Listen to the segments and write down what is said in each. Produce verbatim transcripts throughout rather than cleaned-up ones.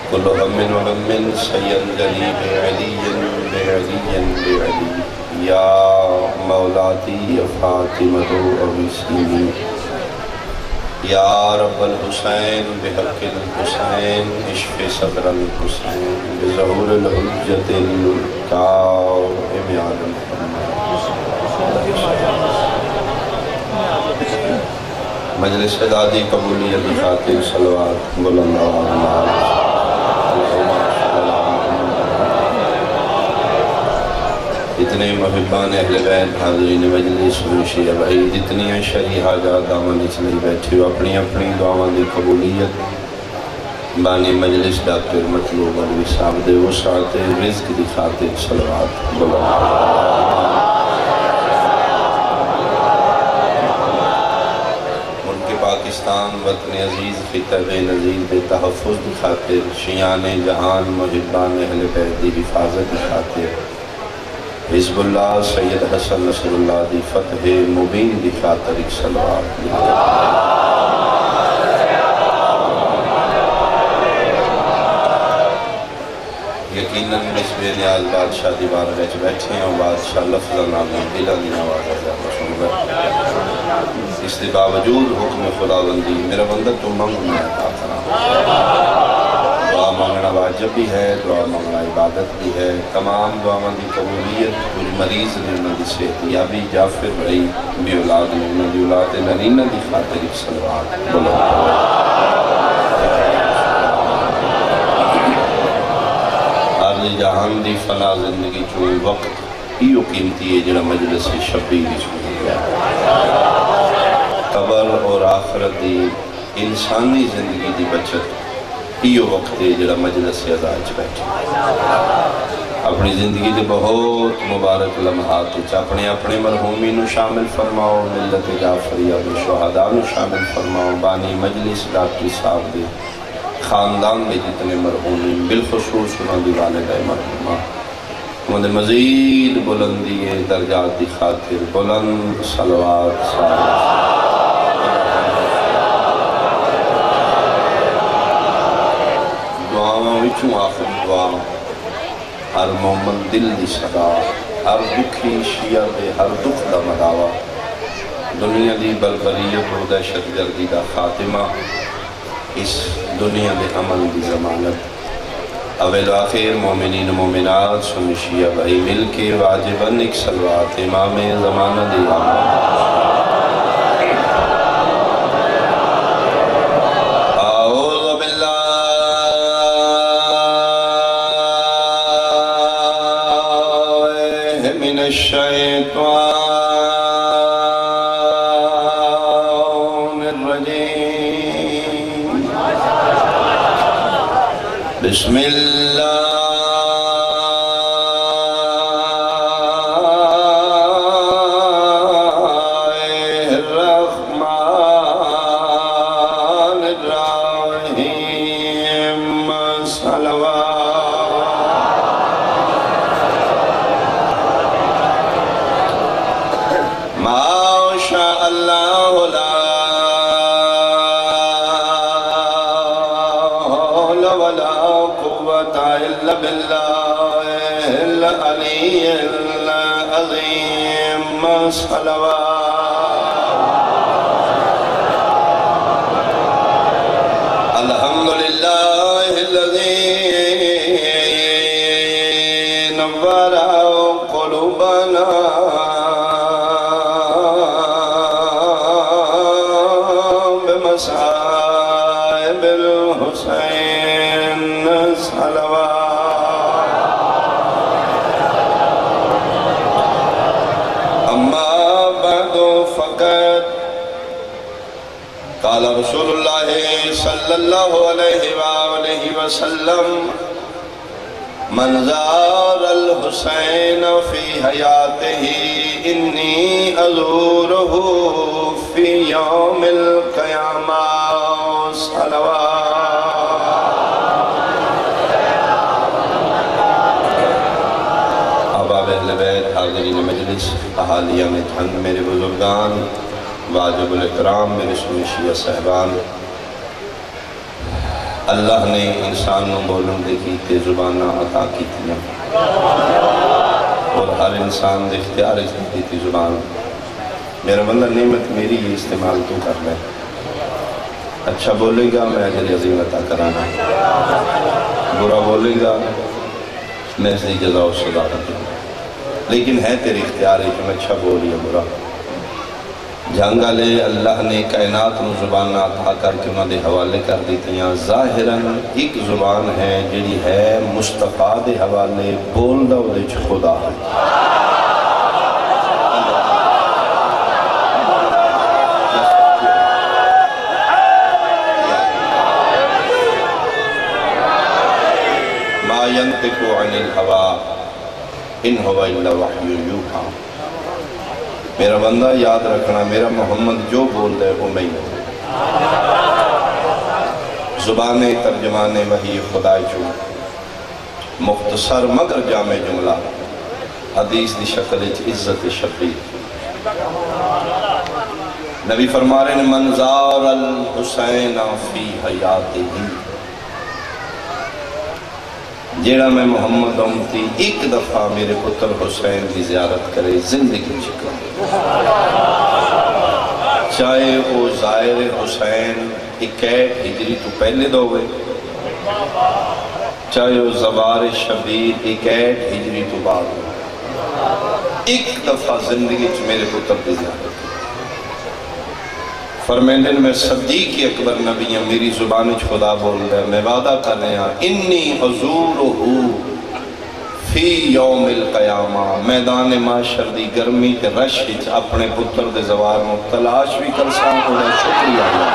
كل هم وهم سينجلي بعلي بعلي بعلي يا مولاتي يا فاطمة أويسيني يا رب الحسين بحق الحسين اشف صدر الحسين بظهور الحجة القائم على مجلس دادی قبولیت کی خاطر صلوات بلند آواز اتنے محبان اہل بیت حاضرین مجلس شیعہ بھائی جتنی شریح حاجات دامن اس میں بیٹھے ہو اپنی اپنی دعوان دی قبولیت بانی مجلس ڈاکٹر مطلوب علوی صاحب دے وسعت رزق دی خاطر صلوات بلند آواز پاکستان وطن عزیز خطب نظیر بے تحفظ دی خاطر شیعان جہان محبان اہل بیت دی حفاظت دی خاطر حزب اللہ سید حسن نصر اللہ دی فتح مبین دی خاطر ایک صلوات یقیناً اس بے نیاز بادشاہ دی بارگاہ بیٹھے ہیں بادشاہ لفظ نامی دلہ دی نواز ہے اس کے باوجود حکم خداوندی میرا بندہ تو منگ میں عطا کرا دعا مانگنا واجب بھی ہے دعا مانگنا عبادت بھی ہے تمام دعا مندی قبولیت پوری مریض نے انہوں دی صحتیابی جعفر بھائی بھی اولاد نے انہوں دی اولاد نرینہ دی خاطر ایک صلوات بلند عرض جہان دی فنا زندگی چوئی وقت ایو قیمتی ہے جنہ مجلس شبیر چوئی ہے قبر اور آخرت دی انسانی زندگی دی بچت ایو وقت ہے جڑا مجلس عزاج بیٹھے اپنی زندگی دے بہت مبارک لمحات اپنے اپنے مرحومی نو شامل فرماؤ ملت جعفریہ دے شہداء نو شامل فرماؤ بانی مجلس ڈاکٹر صاحب دے خاندان میں جتنے مرحومی بالخصوص انہوں دی والدہ مرحومہ انہوں مزید بلندی درجات دی خاطر بلند صلوات صلوات وچوں آخر دعا ہر مومن دل دی صدا ہر دکھی شیعہ دے ہر دکھ دا مداوہ دنیا دی بربریت و دہشت گردی دا خاتمہ اس دنیا دے عمل دی ضمانت اول آخر مومنین و مومنات سن شیعہ بھائی مل کے واجباً ایک صلوات امام زمانہ دی آمد الشیطان الرجیم بسم اللہ الرحمن الرحیم صلوات العلی العظیم صلوات الحمدللہ الذی نور قلوبنا بمصائب الحسین صلوات قال رسول اللہ صلی اللہ علیہ وآلہ وسلم من زار الحسین فی حیاتہ انی ازورہ فی یوم القیامہ صلوات احباب اہل بیت حاضرین مجلس احالیہ میں تھن میرے بزرگان واجب الاکرام میرے سنی شیعہ صاحبان اللہ نے انسان نو بولن دے کیتے زبانہ عطا کیتیاں اور ہر انسان دے اختیار اس دیتی زبان. میرا بندہ نعمت میری یہ استعمال تو کر لے. اچھا بولے گا میں اجر عظیم عطا کرانا، برا بولے گا میں اس دی جزا و سزا کروں. لیکن ہے تیرے اختیار ہے کہ میں اچھا بول یا برا. جانگا لے اللہ نے کائنات نو زبان عطا کر کے انہوں دے حوالے کر دیتیاں. ظاہراً ایک زبان ہے جڑی ہے مصطفیٰ دے حوالے بول دا وہ دے خدا ہے. ما ينطق عن الهوى ان هو الا وحی یوحی. میرا بندہ یاد رکھنا میرا محمد جو بول دے وہ میں ہوں. زبان ترجمان وحی خدا چو مختصر مگر جامع جملہ حدیث دی شکل عزت شبیر. نبی فرما رہے ہیں من زار الحسین فی حیاتہ، جیڑا میں محمد امتی ایک دفعہ میرے پتر حسین کی زیارت کرے زندگی چکا، چاہے وہ زائر حسین اکیٹ ہجری تو پہلے دو ہوئے، چاہے وہ زوار شبیر اکیٹ ہجری تو بعد ہوئے، ایک دفعہ زندگی چ میرے پتر کی زیارت. فرمیندن میں صدیق اکبر نبی ہیں، میری زبان خدا بول رہے میں وعدہ کر رہے ہیں انی حضورہ فی یوم القیامہ. میدان معاشر دی گرمی تے رش وچ اپنے پتر دے زوار میں تلاش بھی کر ساں. انہیں شکریہ اللہ.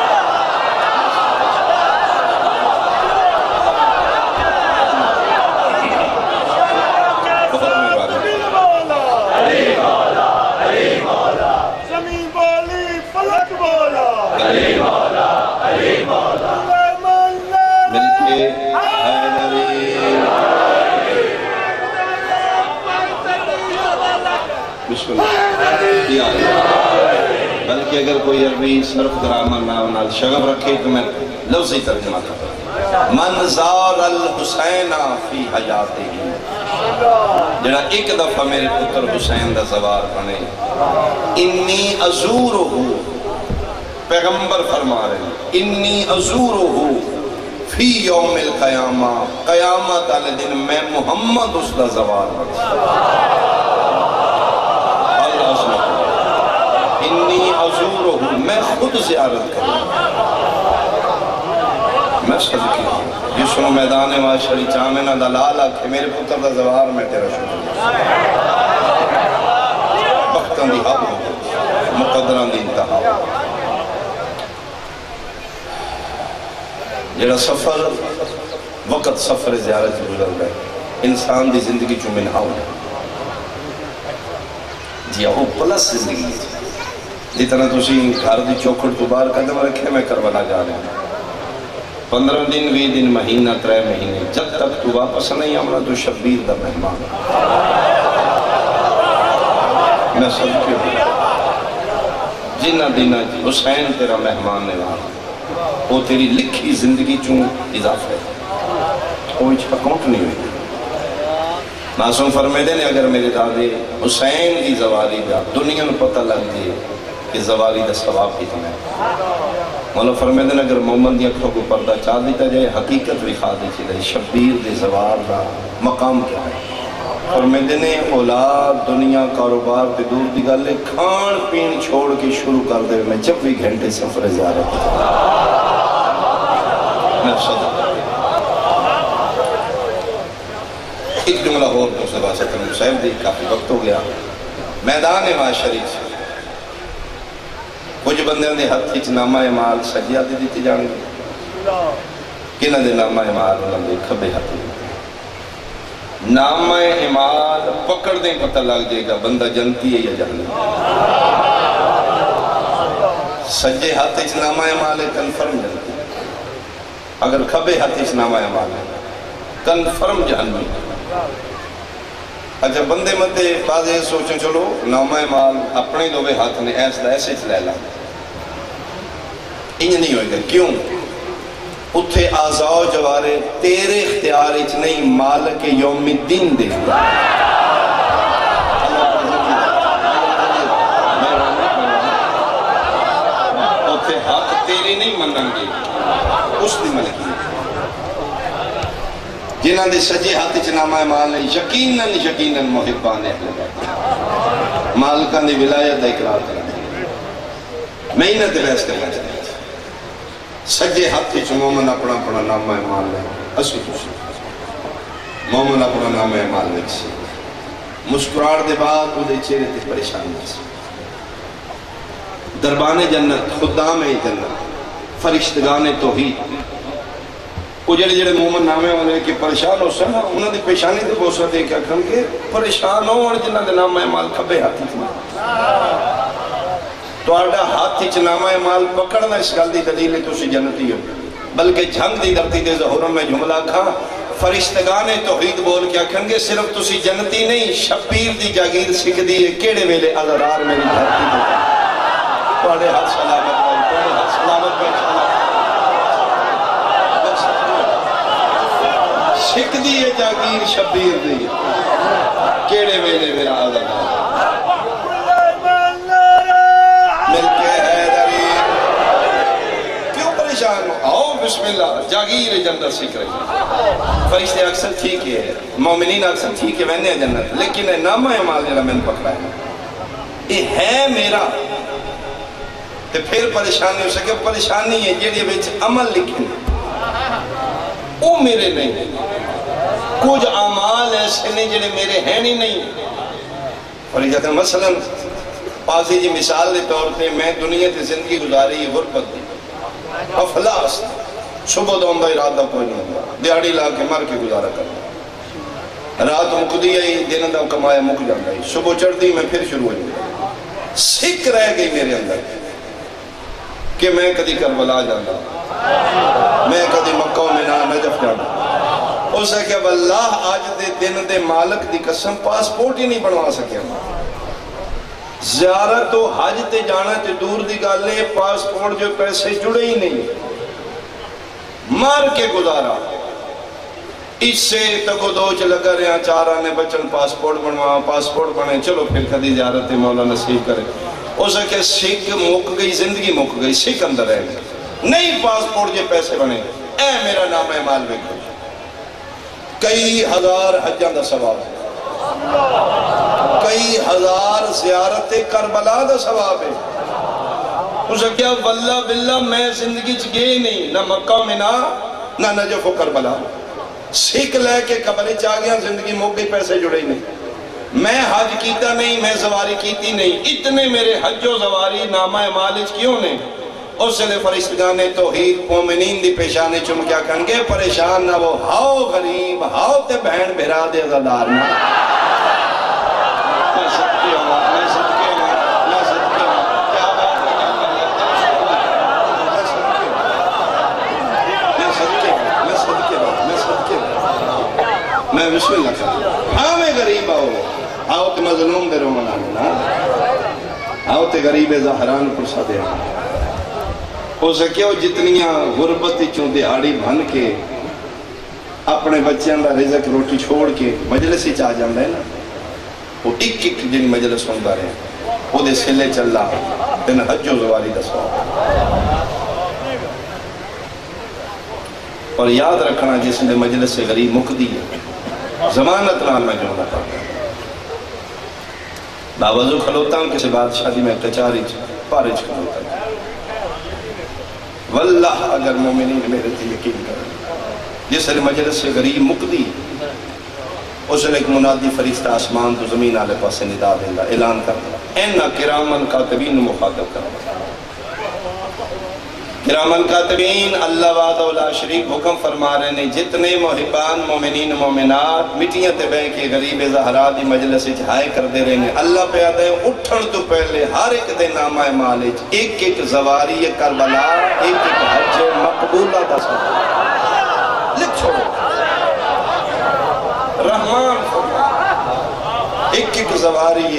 بلکہ اگر کوئی عربی صرف گرامر نہ شغف رکھے تو میں لفظی ترجمہ کرتا ہوں. من زار الحسین فی حیاتہ، جڑا ایک دفعہ میرے پتر حسین دا زوار بنے. انی ازورہ، پیغمبر فرما رہے ہیں انی ازورہ فی یوم القیامہ، قیامت والے دن میں محمد اس دا زوار بنے. انی ازورہ، میں خود زیارت کروں. میں صدقی ہوں جس نے میدان معاشری چامنہ دلال آکھے میرے پتر دا زوار میں تیرا شکر وقتاں دی حب ہو مقدران دی انتہا. جڑا سفر وقت سفر زیارت گزر گئے انسان دی زندگی چو منہاؤ جی وہ پلس زندگی جتنا تسی گھر دی چوکھڑ تو باہر قدم رکھے میں کربلا جا رہے ہیں پندرہ دن وی دن مہینہ ترے مہینے جب تک تو واپس نہیں آمنا تو شبیر دا مہمان. میں صدقے ہوں جنہ دینا جی حسین تیرا مہمان نے وہاں وہ تیری لکھی زندگی چون اضافہ ہے وہ اچھا اکاؤنٹ نہیں ہوئی. معصوم فرمے دے نے اگر میرے دادے حسین کی زواری دا دنیا میں پتہ لگ دے کہ زواری دا ثواب کتنا ہے. مولا فرمے دے نے اگر محمد دی اکھوں کو پردہ چاہ دیتا جائے حقیقت بھی خادی چلے شبیر دے زوار دا مقام کیا ہے. فرمے دے نے اولاد دنیا کاروبار دے دور دی گالے کھان پین چھوڑ کے شروع کر دے میں جب بھی گھنٹے سفر زیارت میں صدق. ایک جملہ اور دوسرے بات سے تنم صاحب دی کافی وقت ہو گیا. میدان معاشری سے کچھ بندے نے ہاتھ چ نامہ اعمال سجیہ دے دیتی جان گے کنہ دے نامہ اعمال انہوں نے کھبے ہاتھ نامہ اعمال پکڑ دیں پتہ لگ جائے گا بندہ جنتی ہے یا جہنم. سجے ہاتھ چ نامہ اعمال ہے کنفرم جنتی. اگر کھبے ہاتھ چ نامہ اعمال ہے کنفرم جہنم. اچھا بندے متے بعض یہ سوچیں چلو نامہ اعمال اپنے دوے ہاتھ نے ایسا ایسے چلے لا انج نہیں ہوئے گا. کیوں؟ اتھے آزاؤ جوارے تیرے اختیار اچ نہیں مالک یوم الدین دے اتھے حق تیرے نہیں منن گے اس دی ملکی جنہاں دے سجے ہاتھ اچ نامہ مال ہے یقیناً یقیناً محبان اہل بیت مالکان دی ولایت دا اقرار کرنا میں ہی نہ تے بحث کرنا چاہتا سجے ہاتھ اچ مومن اپنا اپنا نامہ مال ہے اسی خوشی مومن اپنا نامہ مال ہے مسکراڑ دے بعد وہ دے چہرے تے پریشان ہے دربان جنت خدام جنت فرشتگان توحید وہ جڑے جڑے مومن نامے والے کہ پریشان ہو سنا انہوں نے پیشانی دے بوسہ دے کیا کھن کے پریشان ہو اور جنہ دے نامہ مال کھبے ہاتھی تھی تو آڈا ہاتھی چ نامہ مال پکڑنا اس گل دی دلیل ہے تو اسی جنتی ہو بلکہ جھنگ دی درتی دے ظہوروں میں جملہ کھا فرشتگان توحید بول کیا کھن کے صرف تو اسی جنتی نہیں شبیر دی جاگیر سکھ دی ہے کیڑے ویلے عذرار میری دھرتی دے تو آڈے ہاتھ سلامت بھائی تو آڈے ہاتھ سلامت بھائی سکھ دی ہے جاگیر شبیر دی کیڑے ویلے میرا عذرار آؤ بسم اللہ جاگیر جنت سکھ رہی فرشتے اکثر ٹھیک ہے مومنین اکثر ٹھیک ہے وینے جنت لیکن نامہ مال جنہ میں نے پکڑا ہے یہ ہے میرا تو پھر پریشانی ہو سکے پریشانی ہے جیڑی بیچ عمل لکھیں وہ میرے نہیں کچھ عمال ایسے نہیں جیڑے میرے ہیں نہیں نہیں فرشتے مثلا پاسی جی مثال دے طور پہ میں دنیا تے زندگی گزاری غربت دی افلاس صبح دوں دا ارادہ کوئی نہیں ہوا دیاڑی لا کے مر کے گزارا کرنا رات مک دی آئی دن دا کمایا مک جانا ہے صبح چڑھ دی میں پھر شروع ہوئی سکھ رہ گئی میرے اندر کہ میں کدی کربلا جانا میں کدی مکہ و منا نجف جانا اسے کہ واللہ آج دے دن دے مالک دی قسم پاسپورٹ ہی نہیں بنوا سکے زیارت و حج تے جانا تے دور دی گالے پاسپورٹ جو پیسے جڑے ہی نہیں مار کے گزارا اس سے تکو دو چلگا رہا چار آنے بچن پاسپورٹ بنوا پاسپورٹ بنے چلو پھر کدی زیارت مولا نصیب کرے اسے کہ سکھ مک گئی زندگی مک گئی سکھ اندر رہ گئی نہیں پاسپورٹ جو پیسے بنے اے میرا نام ہے مال بک کئی ہزار حجاں دا ثواب ہے کئی ہزار زیارت کربلا دا ثواب ہے اسے کیا واللہ باللہ میں زندگی چگے نہیں نہ مکہ منا نہ نجف و کربلا سکھ لے کے قبر چاہ گیا زندگی موقعی پیسے جڑے نہیں میں حج کیتا نہیں میں زواری کیتی نہیں اتنے میرے حج و زواری نامہ مالج کیوں نہیں اس لئے فرشتگان توحید مومنین دی پیشانے چم کیا کنگے پریشان نہ وہ ہاؤ غریب ہاؤ تے بہن بھرا دے عزادار نہ میں صدقے ہوں میں صدقے ہوں میں صدقے ہوں کیا بات ہے میں صدقے ہوں میں صدقے ہوں میں صدقے ہوں میں بسم اللہ کرتا ہاں میں غریب آؤ آؤ تے مظلوم دے رو منانا آؤ تے غریب زہران پرسا دے ہو سکے ہو جتنیاں غربت چون دیہاڑی بھن کے اپنے بچیاں دا رزق روٹی چھوڑ کے مجلس ہی چاہ جاندہ ہے نا وہ ایک ایک جن مجلس ہوندہ رہے وہ دے سلے چل رہا دن حج و زواری دا سواب اور یاد رکھنا جس نے مجلس سے غریب مقدی ہے زمانت نال میں جو نہ پڑتا باوضو کھلوتا ہوں کسی بادشاہی میں کچاری پارج کھلوتا ہوں واللہ اگر مومنین میرے تھے یقین کریں جس نے مجلس سے غریب مقدی اس نے ایک منادی فرشتہ آسمان تو زمین آلے پاس سے ندا دیندہ اعلان کرنا اینہ کرامن کاتبین مخاطب کرنا کرامن کاتبین اللہ وعدہ اللہ شریک حکم فرما رہے ہیں جتنے محبان مومنین مومنات مٹیاں تے بین کے غریب زہرا دی مجلس اچھائے کر دے رہے ہیں اللہ پہ آدھے اٹھن تو پہلے ہر ایک دے نامہ مالج ایک ایک زواری کربلا ایک ایک حج مقبولہ دا سب لکھ چھوڑو رحمان ایک ایک زواری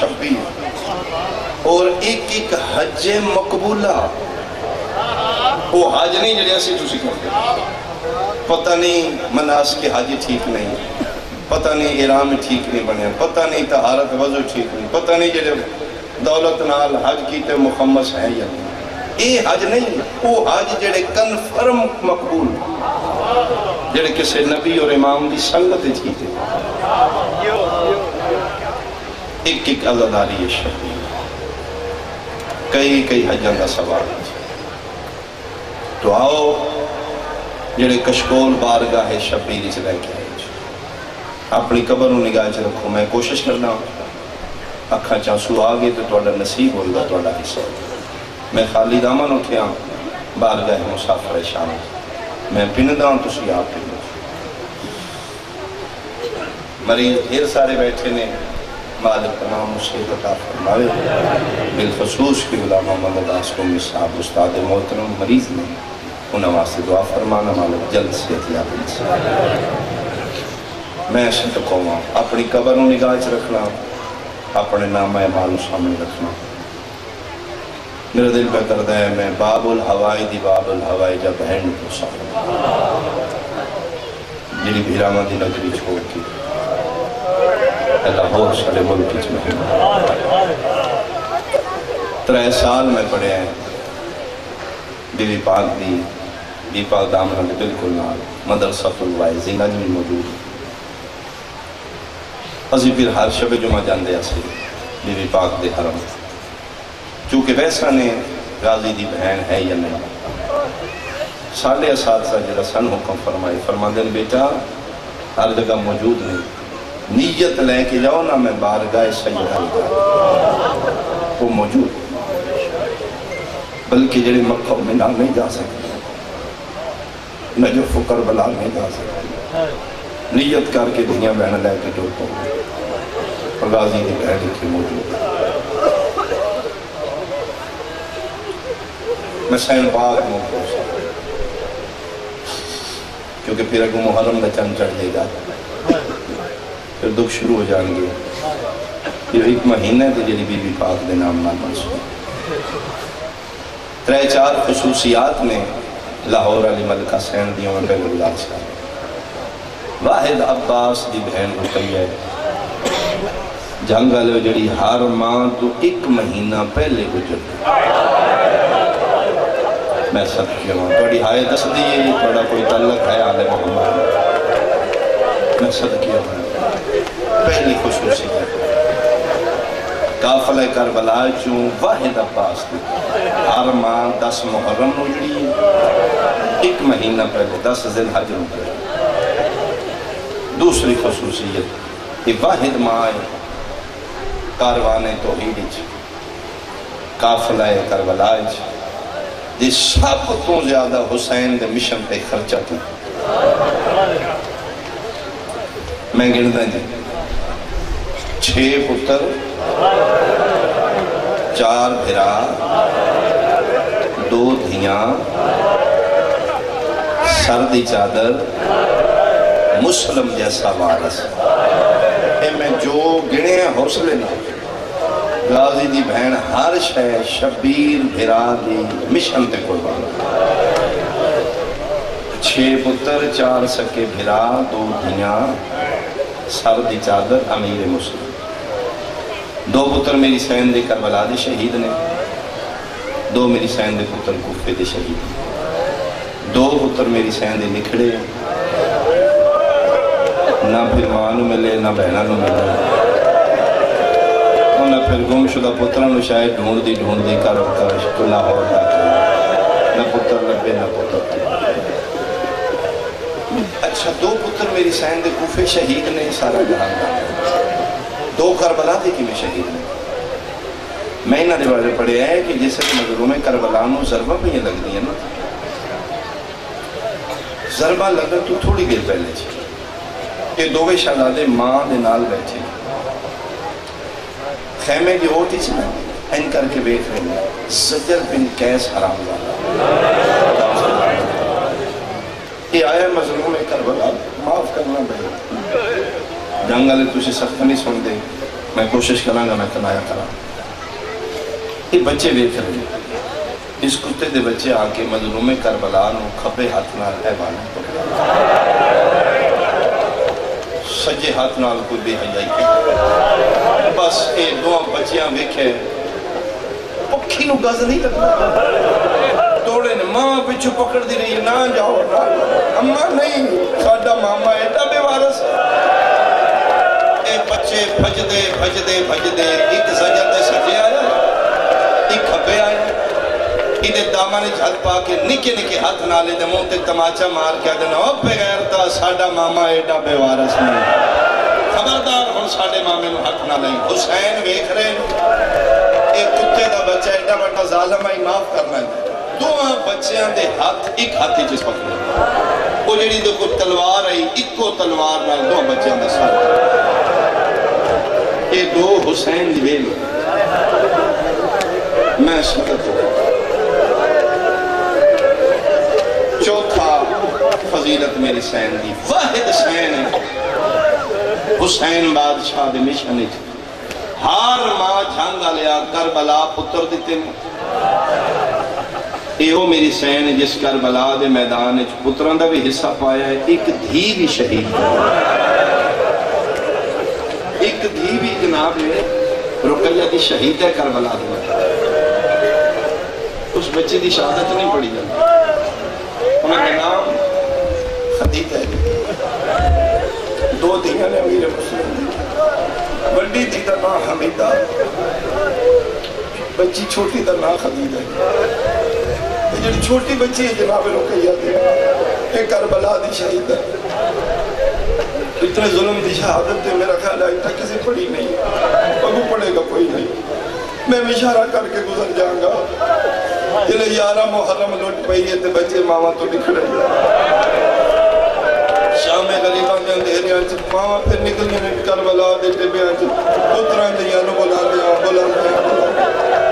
شبیر اور ایک ایک حج مقبولہ وہ حج نہیں جڑے اسی تسی کرتے پتہ نہیں مناس کے حج ٹھیک نہیں پتہ نہیں احرام ٹھیک نہیں بنے پتہ نہیں طہارت وضو ٹھیک نہیں پتہ نہیں جڑے دولت نال حج کیتے مخمس ہیں یا نہیں یہ حج نہیں وہ حج جڑے کنفرم مقبول جڑے کسے نبی اور امام دی سنگت کیتے ایک ایک عزاداری ہے شبیر کئی کئی حجان کا سوال تو آؤ جڑے کشکول بارگاہ شبیر سے لے کے آئے اپنی قبر و نگاہ سے رکھو میں کوشش کرنا اکھا چانسو آگے تو توڑا نصیب ہوگا توڑا حصہ میں خالی دامن اٹھے ہاں بارگاہ مسافر شام میں پندان تو سی آپ پندان مریض دھیر سارے بیٹھے نے مالک تمام مصیب عطا فرمائے بالخصوص کی علامہ محمد آسکومی صاحب استاد محترم مریض نے انہاں واسطے دعا فرمانا مالک جلد سے اتیاب انسان میں ایسے قوما اپنی قبر و نگاہ چ رکھنا اپنے نام اعمال سامنے رکھنا میرا دل پہ کرتا ہے میں باب الہوائی دی باب الہوائی جب بہن کو سامنے جنہی بھیرامہ دی نگری چھوڑ کی اللہ ہو سارے ملک کی چمہن ترہ سال میں پڑھے ہیں بی بی پاک دی بی پاک دامنہ دی بالکل نال مدرسۃ الوائزی نجمی موجود ازی پھر ہر شب جمعہ جان دیا سی بی بی پاک دے حرم چونکہ ویسا نے غازی دی بہن ہے یا نہیں سالے اساتذہ جڑا سن حکم فرمائے فرما دیں بیٹا ہر جگہ موجود نہیں نیت لے کے جاؤ نا میں بارگاہ سیدہ وہ موجود بلکہ جڑے مکہ منا نہیں جا سکتے نجف و کربلا نہیں جا سکتے نیت کر کے دنیا بہن لے کے جو تو غازی دی بہن کی موجود میں سین باغ موجود ہوں کیونکہ پھر اگو محرم دا چند چڑھ لے گا پھر دکھ شروع ہو جائیں گے یہ ایک مہینہ دے جلی بی بی پاک دے نام نہ منصور ترے چار خصوصیات میں لاہور علی ملکہ سین دیوں میں پہلے گزار سے واحد عباس دی بہن رقیہ جنگ آلے جڑی ہر ماں تو ایک مہینہ پہلے گزر میں سب کیا ہوں توڑی ہائے دس دیئے توڑا کوئی تعلق ہے آلے محمد میں سب کیا ہوں پہلی خصوصی ہے قافلہ کربلا چون واحد عباس دی ہر ماں دس محرم نجڑی ایک مہینہ پہلے دس ذی الحج نجڑی دوسری خصوصیت یہ واحد ماں کاروان توحید قافلہ کربلا جی سب تو زیادہ حسین دے مشن پہ خرچہ کی میں گنتا جی چھ پتر چار بھرا دو دھیاں سردی چادر مسلم جیسا وارث اے میں جو گنے ہیں حوصلے نہ غازی دی بہن ہر شے شبیر بھرا دی مشن تے قربان چھ پتر چار سکے بھرا دو دھیاں سردی چادر امیر مسلم دو پتر میری سین دے کربلا دے شہید نے دو میری سین دے پتر کوفے دے شہید دو پتر میری سین دے نکھڑے نہ پھر ماں نو ملے نہ بہنہ نو ملے نہ پھر گم شدہ پترہ نو شاید ڈھونڈ دی ڈھونڈ دی کر کر شکلہ ہو جاتا نہ پتر لگے نہ پتر اچھا دو پتر میری سین دے کوفے شہید نے سارا جہاں دو کربلا تھے کہ میں شہید نے میں نہ دیوارے پڑے ہیں کہ جیسے نظروں میں کربلا نو ضربہ بھی یہ لگ دی ہے نا ضربہ لگا تو تھوڑی دیر پہلے چاہیے کہ دووے شہزادے ماں دے نال بیٹھے خیمے دی ہوتی چاہیے این کر کے بیٹھ رہے ہیں زجر بن قیس حرام والا یہ آیا مظلوم کربلا معاف کرنا بھائی جنگ والے تجھے سخت نہیں سن دے میں کوشش کروں گا میں کنایا کرا یہ بچے بیٹھ رہے ہیں اس کتے دے بچے آ کے مظلوم کربلا نو کھبے ہاتھ نال ایوانا پکڑا، سجے ہاتھ نال کوئی بے حیائی کی، بس اے دو بچیاں ویکھے پکھی نو گز نہیں لگتا، توڑے نے ماں پچھو پکڑ دی رہی، نہ جاؤ نہ اماں نہیں، ساڈا ماما ایڈا بے وارث، اے بچے بھجدے بھجدے بھجدے ایک سجد دے سجے آیا، ایک کھبے آیا، ایدے دامانے جھل پا کے نکے نکے ہاتھ نالے دے منہ تے تماچا مار کے دینا، او بغیر تا ساڈا ماما ایڈا بے وارث نہیں، خبردار ہن ساڈے مامے نو ہاتھ نہ لئی۔ حسین ویکھ رہے ایک کتے دا بچہ ایڈا بڑا ظالم آئی معاف کرنا ہے، دو بچیاں دے ہاتھ ایک ہاتھی جس پکڑے، وہ جڑی دے کو تلوار آئی ایکو تلوار نال دو بچیاں دے ساتھ، یہ دو حسین دی ویل میں سکت ہوں۔ چوتھا فضیلت میری سین دی، واحد سین ہے حسین بادشاہ دے مشن ہے، ہار ماں جھانگا لیا کربلا پتر دیتے ہیں، ایہو میری سین ہے جس کربلا دے میدان ہے پتران دا بھی حصہ پایا ہے، ایک دھی بھی شہید ہے، ایک دھی بھی جناب ہے رقیہ دی شہید ہے کربلا دے، اس بچے دی شہادت نہیں پڑی جاتی، انہوں نے نام خدیجہ ہے، دو دھیاں نے امیر مسلم دی، بڑی تھی دا نام حمیدہ، بچی چھوٹی دا نام خدیجہ ہے، جڑی چھوٹی بچی ہے جناب رقیہ دی، ایک کربلا دی شہید ہے، اتنے ظلم دی شہادت دے میرا خیال آئی تھا کسی پڑھی نہیں، اگو پڑھے گا کوئی نہیں، میں اشارہ کر کے گزر جاؤں گا، جلے یارہ محرم لوٹ پئی ہے تے بچے ماما تو نکھڑے شام غریبان دے اندھیریاں چھ ماما پھر نکلنے میں کربلا دے ٹبیاں چھ پتران دے یانو بلا لیا بلا لیا بلا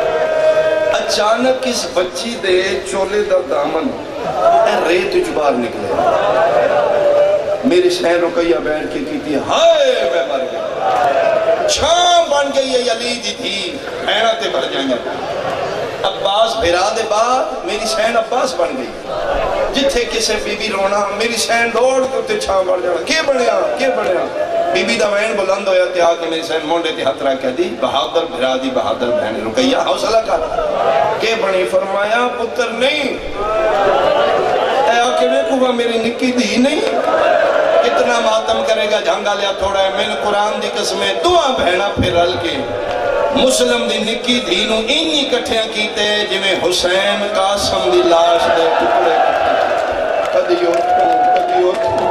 اچانک اس بچی دے چولے دا دامن ریت جبار نکلے، میری سین رقیہ بیٹھ کے کی تھی، ہائے میں مر گیا، چھام بن گئی ہے یلید تھی، بہنہ تے بھر جائیں گے، عباس بھیرا دے بعد میری سین عباس بن گئی، جتھے کسے بی بی رونا میری سین دوڑ کے تے چھام بڑھ جانا، کیا بڑھیا کیا بڑھیا، بی بی دا وین بلند ہویا تے آکے میری سین مونڈے تے ہتھ رکھ دی، بہادر بھیرا دی بہادر بہن رقیہ حوصلہ کر، کہ بڑی فرمایا پتر نہیں، اے آکے ویکھو میری نکی دی نہیں، کتنا ماتم کرے گا جھانگا لیا تھوڑا ہے، میں نے قرآن دی قسمیں دعا بہنا پھر رل کے مسلم دی نکی دینوں انہی کٹھیاں کیتے جویں حسین قاسم دی لاش دے ٹکڑے کدیو کدیو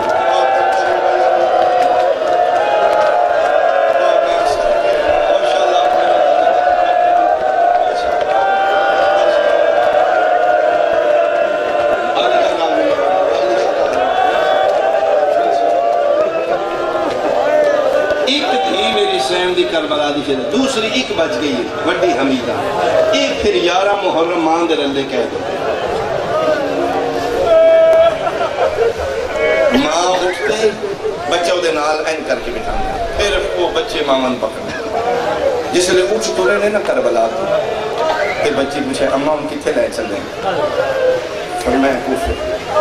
کربلا دی چلے، دوسری ایک بچ گئی ہے وڈی حمیدہ، ایک پھر یارہ محرم مان دے رندے کہہ دو، ماں اٹھتے بچہ دے نال این کر کے بٹھا پھر وہ بچے مامن پکڑ جس لئے اٹھ تو رہنے نا کربلا تو پھر بچی پوچھے اماں ہم کتھے لائے چل رہے فرمایا کوفے،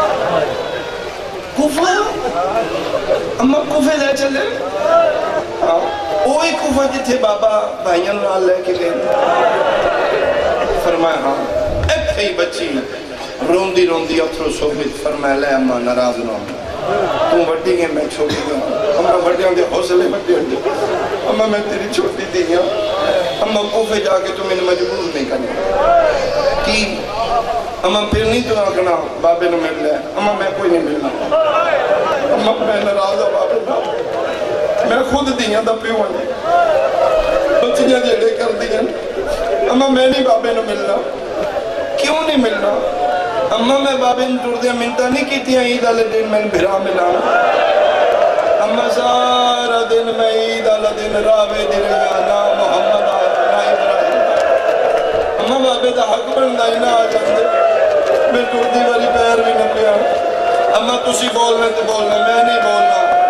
کوفہ اماں کوفے لائے چل رہے، اوہی کوفہ جتھے بابا بھائیاں نال لے کے گئے، فرمایا ہاں، ایک تھی بچی روندی روندی اتھرو صحبت، فرمایا لے اماں ناراض نہ تم وڈی گئے میں چھوٹی گئے، اماں وڈی ہوں گے حوصلے وڈی ہوں گے، اماں میں تیری چھوٹی دی گیا، اماں کوفے جا کے تمہیں مجبور نہیں کرنا کی، اماں پھر نہیں تو آکنا بابے نے مل لے، اماں میں کوئی نہیں ملنا، اماں میں ناراض ہوں بابے نہ میں خود دیاں دا پیوں آنے بچیاں جیڑے کر دیاں اماں میں نہیں بابے نو ملنا، کیوں نہیں ملنا، اماں میں بابے نے ٹور دیا منتا نہیں کی تھی عید آلے دن میں بھرا ملانا، اماں سارا دن میں عید آلے دن راوے دی ریانا محمد آنا ابراہیم، اماں بابے دا حق بندہ ہی نہ آ جاندے میں ٹور دی والی پیر بھی نہ پیا، اماں تسی بولنا تو بولنا میں نہیں بولنا،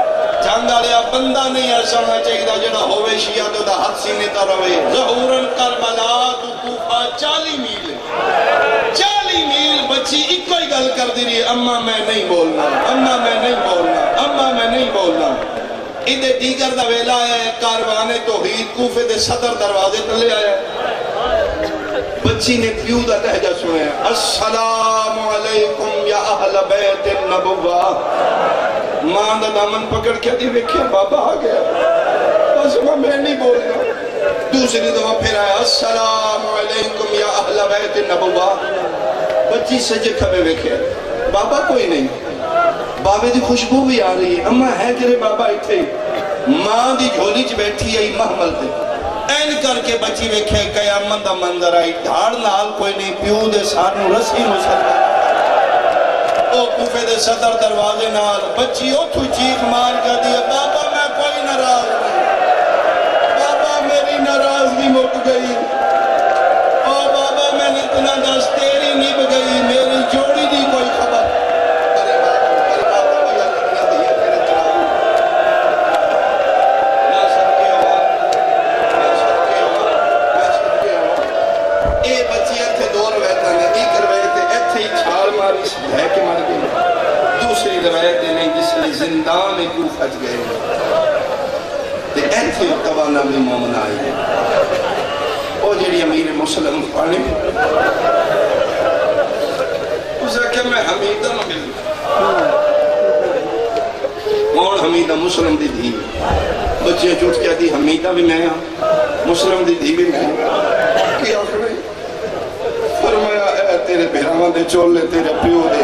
جنگ آلیا بندہ نہیں ایسا ہونا چاہیے جڑا ہوئے شیعہ تو دا حد سینے تا روے ظہورن کربلا تو کوفہ چالی میل چالی میل بچی ایک کوئی گل کر دی رہی اممہ میں نہیں بولنا اممہ میں نہیں بولنا اممہ میں نہیں بولنا ادھے دیگر دا ویلا ہے کاروان توحید کوفے دے صدر دروازے تلے آیا بچی نے پیو دا لہجہ سنے السلام علیکم یا اہل بیت النبوہ ماں دا دامن پکڑ کے دی ویکھیا بابا آ گیا بس میں نہیں بولنا دوسری دفعہ پھر آیا السلام علیکم یا اہل بیت النبوہ بچی سجے کھبے ویکھیا بابا کوئی نہیں بابے دی خوشبو بھی آ رہی ہے اماں ہے کہ بابا اتھے ماں دی جھولی چ بیٹھی ہے محمل تے این کر کے بچی ویکھے قیامت دا منظر آئی دھاڑ نال کوئی نہیں پیو دے سانو رسی مسلمان او کوفے دے صدر دروازے نال بچی اتھو چیخ مار کر دیا بابا میں کوئی ناراض نہیں بابا میری ناراضگی مک گئی او بابا میں نے اتنا دس تیری نب گئی میری جوڑی دی کوئی خبر ہے کہ مر گئی دوسری روایت دینے جس نے زندان کیوں پھٹ گئے تے ایتھے توانا بھی مومن آئی ہے او جڑی امیر مسلم پانے اسے کہ میں حمیدہ نہ مل مون حمیدہ مسلم دی دھی بچے جھوٹ کیا دی حمیدہ بھی میں ہاں مسلم دی دھی بھی میں ہاں کیا کرے فرمایا اے تیرے بہرامان دے چولے تیرے پیو دے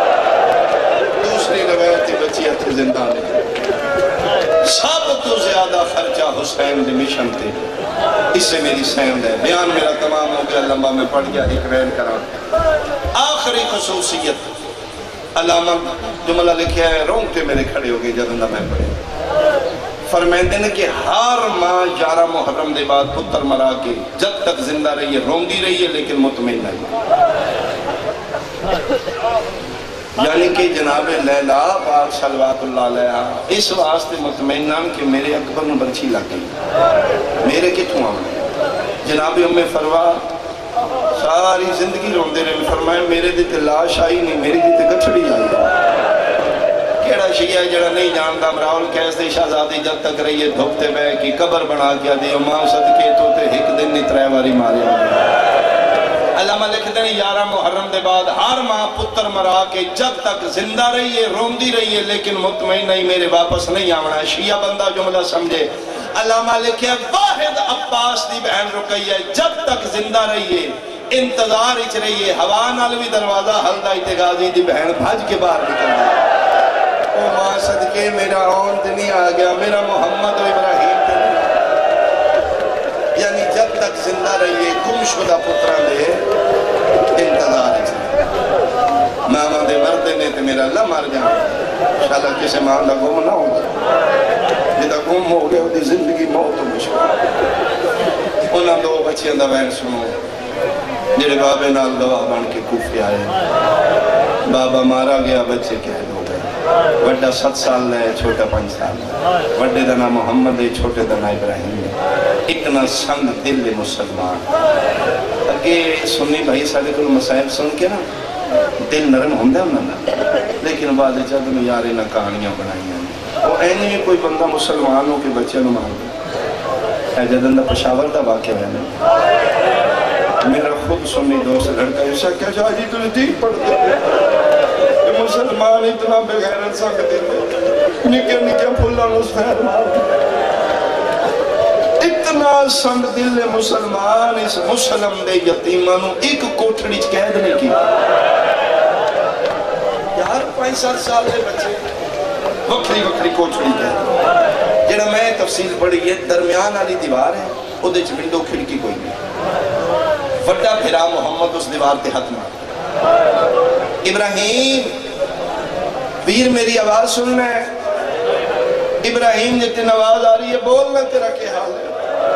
دوسری روایتی بچی اتھے زندہ لے سب تو زیادہ خرچہ حسین دے مشن تھے اس سے میری سین ہے بیان میرا تمام ہو گیا لمبا میں پڑھ گیا ایک رین کرا آخری خصوصیت علامہ جملہ لکھیا ہے رونگتے میرے کھڑے ہو گئے جب اللہ میں پڑھے فرمائندے نے کہ ہر ماں جارہ محرم دے بعد پتر مرا کے جب تک زندہ رہی ہے روندی رہی ہے لیکن مطمئن نہیں یعنی کہ جناب لیلہ پاک صلوات اللہ علیہ اس واسطے مطمئنان کہ میرے اکبر میں برچی لگ گئی میرے کتوں آمنے جناب ام فروا ساری زندگی روندے رہے فرمائے میرے دیتے لاش آئی نہیں میری دیتے گچھڑی آئی کیڑا شیعہ جڑا نہیں جانتا امراؤل کیسے شہزادی جب تک رہی ہے دھوپتے بے کی قبر بنا کیا دی امام صدقے تو تے ایک دن نہیں ترے واری مارے علامہ لکھتے ہیں یارہ محرم دے بعد ہر ماں پتر مرا کے جب تک زندہ رہی ہے روندی رہی ہے لیکن مطمئن نہیں میرے واپس نہیں آونا شیعہ بندہ جملہ سمجھے علامہ لکھے واحد عباس دی بہن رکئی ہے جب تک زندہ رہی ہے انتظار اچ رہی ہے ہوا نالوی دروازہ حلدہ اتغازی دی بہن بھاج کے باہر نکل گئی او ماں صدقے میرا آن دنی آ گیا میرا محمد و ابراہیم دنی یعنی جب تک زندہ رہیے گم شدہ پتران دے انتظار ہے ماما دے مردے نے تے میرا اللہ مار جانا شاءاللہ کسے ماں دا گم نہ ہو جائے جدہ گم ہو گیا دی زندگی موت ہو مشکل انہاں دو بچیاں دا وین سنو جڑے بابے نال گواہ بن کے کوفے آئے بابا مارا گیا بچے کہہ دو وڈا ست سال لے چھوٹا پنج سال لے وڈے دنا محمد ہے چھوٹے دنا ابراہیم ہے اتنا سنگ دل مسلمان اگر سنی بھائی سارے کل مسائب سن کے نا دل نرم ہوندہ ہوندہ لیکن بعد جب میں یارے نہ کہانیاں بنائی ہیں وہ اینی میں کوئی بندہ مسلمان ہو کے بچے نہ مار دے اے جدن دا پشاور دا واقع ہے نا میرا خود سنی دوست لڑکا ایسا کیا جا جی تو نے ٹھیک پڑھ دے مسلمان اتنا بغیرت سکتے ہیں نکے نکے پھلا نس خیر مار اتنا سنگ دل مسلمان اس مسلم دے یتیمانو ایک کوٹھڑی قید نہیں کی یار پانچ سات سال دے بچے وکری وکری کوٹھڑی قید جڑا میں تفصیل پڑھی ہے درمیان والی دیوار ہے او دے چ ونڈو کھڑکی کوئی نہیں وڈا پھرا محمد اس دیوار تے ہاتھ مار ابراہیم پیر میری آواز سننا ہے ابراہیم جتنے آواز آ رہی ہے بولنا تیرا کیا حال ہے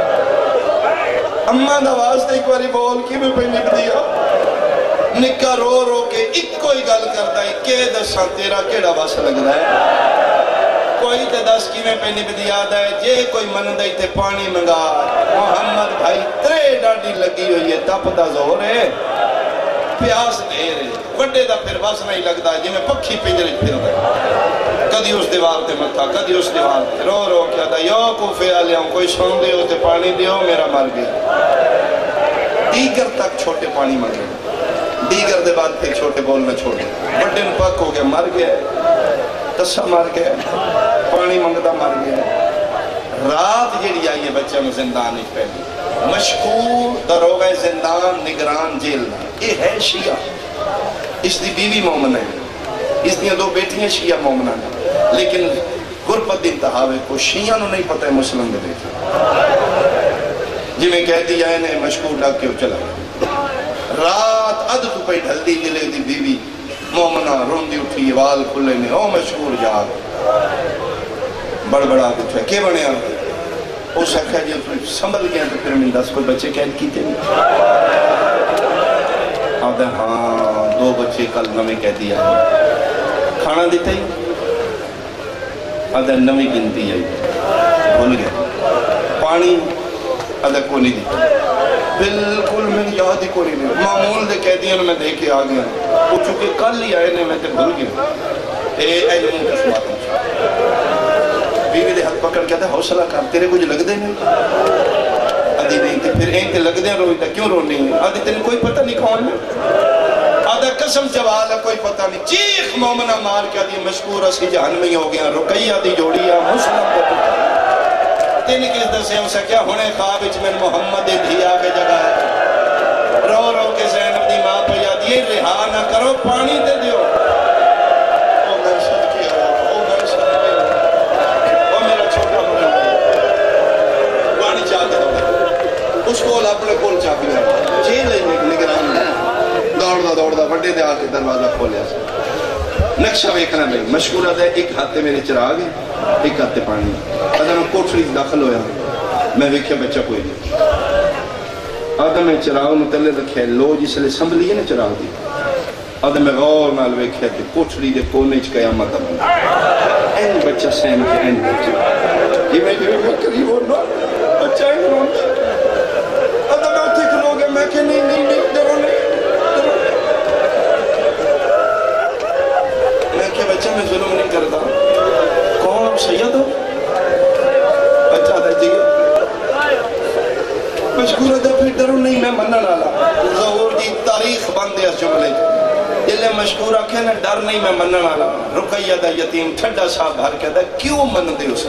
اممہ آواز تے ایک باری بول کی میں پہ نک دیا نکا رو رو کے ایک کوئی گل کرتا ہے کہ دساں تیرا کیڑا بس لگ رہا ہے کوئی تے دس کی میں پہنی بدی یاد ہے جے کوئی من دائی تے پانی منگا محمد بھائی ترے ڈاڑی لگی ہوئی ہے تپ دا زور ہے پیاس دیر ہے وڈے دا پھر بس نہیں لگتا جی میں پکھی پنجرے پھر رہا کدی اس دیوار تے متھا کدی اس دیوار تے رو رو کیا تھا یو کوفے آلے ہوں کوئی سن دیو تے پانی دیو میرا مر گیا دیگر تک چھوٹے پانی منگے دیگر دے بعد پھر چھوٹے بولنا چھوڑے بڑے پک ہو گیا مر گیا تسا مر گیا پانی منگتا مر گیا رات جیڑی آئی ہے بچہ میں زندان ایک پہلی مشکور دروغہ زندان نگران جیل یہ ہے شیعہ اس دی بیوی مومن ہے اس دیا دو بیٹیاں شیعہ مومنہ ہیں لیکن غربت دی انتہاوے کو شیعہ نو نہیں پتہ ہے مسلم دے بیٹی جی میں کہہ دیا ہے نے مشکور ڈاک کے چلا رات اد تو پہ ڈھل دی جلے دی بیوی مومنہ رون دی اٹھی وال کھلے نے او مشکور جاگ بڑ بڑا کچھ ہے کہ بنے آگے او سکھا جی سنبھل گیا تو پھر میں دس کوئی بچے قید کیتے نہیں آدھا ہاں دو بچے کل نمی کہہ دیا کھانا دیتے ہی آدھا نمی گنتی ہے بھول گیا پانی آدھا کو نہیں دیتا بلکل میں یاد ہی کو نہیں دیتا معمول دے کہہ دیا میں دیکھے آگیا وہ چونکہ کل ہی آئے نے میں تے بھول گیا اے اے لموں کس بات ہے بیوی دے ہاتھ پکڑ کہتا ہے حوصلہ کر تیرے کچھ لگ دے نہیں آدھی نہیں تے پھر این تے لگ دے روئی تا کیوں رونی ہے آدھی تیرے کوئی پتہ نہیں کون ہے آدھا قسم جوال ہے کوئی پتہ نہیں چیخ مومنہ مار کے آدھی مشکور اسی جہنمی ہو گیا رکئی آدھی جوڑی ہے مسلم کو پتہ تین کس در سے اسے کیا ہونے خواب اچ میں محمد دھی آگے جگہ ہے رو رو کے زینب دی ماں پہ یاد یہ رہا نہ کرو پانی دے دیو او میں صدقی ہو او میں صدقی ہو او میرا چھوٹا مجھے پانی چاہتے دو اس کول اپنے کول چاہتے دو جیل ہے نگران دوڑ دا دوڑ دا بڑے دے آتے دروازہ کھولے نقشہ ویکھنا بھئی مشکورہ دے ایک ہاتھے میرے چراغ ہے ایک ہاتھے پانی آدھا میں کوٹری داخل ہویا میں ویکھیا بچہ کوئی نہیں آدھا میں چراغ متلے رکھے لو جس لئے سنبھلی ہے نا چراغ دی آدھا میں غور نال ویکھیا کہ کوٹری دے کونے چ قیامت آ این بچہ سین کے این بچہ یہ میں جو قریب ہونا بچہ این ہونا آدھا میں اتھے کھلو گیا میں کہ نہیں نہیں نہیں ڈرو نہیں میں کہ بچہ میں ظلم نہیں کرتا کون اب سید ہو بچہ دے جی مشکور ہے پھر ڈرو نہیں میں منن والا ظہور دی تاریخ بندے اس جملے جلے مشکور آکھے نا ڈر نہیں میں منن والا رقیہ دا یتیم ٹھڈا صاحب بھر کے دا کیوں من دے اس